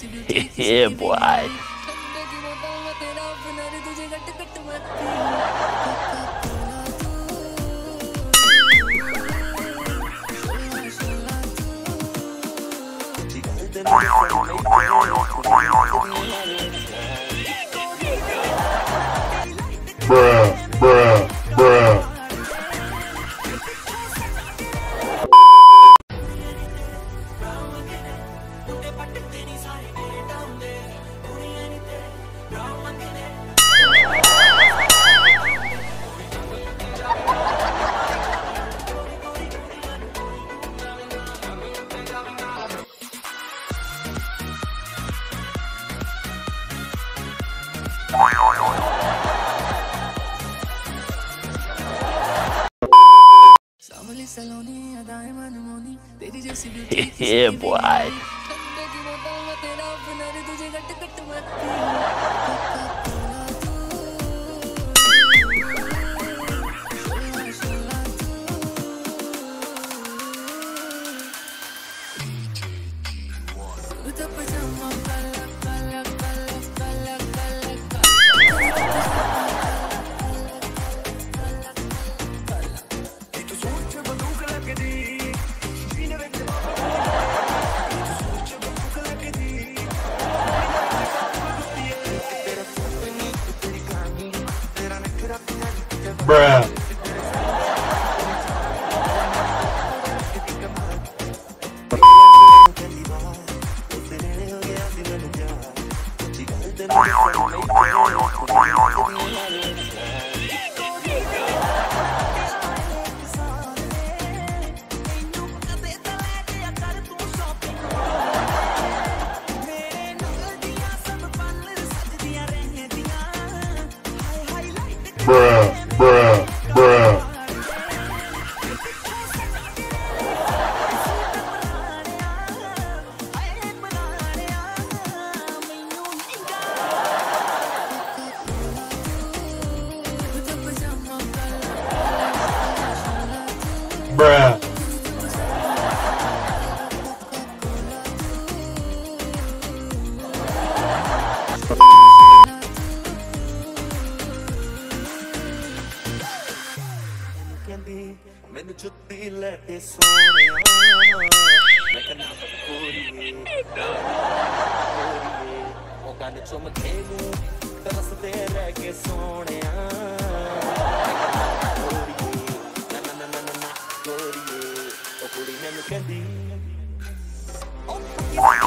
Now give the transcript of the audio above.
Yeah, boy. Bruh, bruh, bruh. Yeah, boy. Bruh. Bruh, bruh, bruh. Bruh. मैंने जुत्ती लेके सोने मैं कहना पूरी ओ गाने चुम खेलू तरसते रह के सोने ना ना ना ना ना गोरी ओ कुड़ी मैनू कहंदी